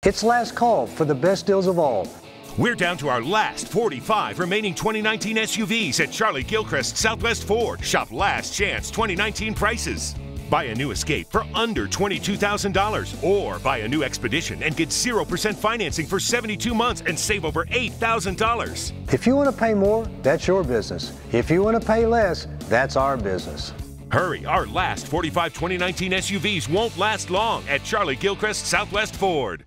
It's last call for the best deals of all. We're down to our last 45 remaining 2019 SUVs at Charlie Gilchrist Southwest Ford. Shop last chance 2019 prices. Buy a new Escape for under $22,000 or buy a new Expedition and get 0% financing for 72 months and save over $8,000. If you want to pay more, that's your business. If you want to pay less, that's our business. Hurry, our last 45 2019 SUVs won't last long at Charlie Gilchrist Southwest Ford.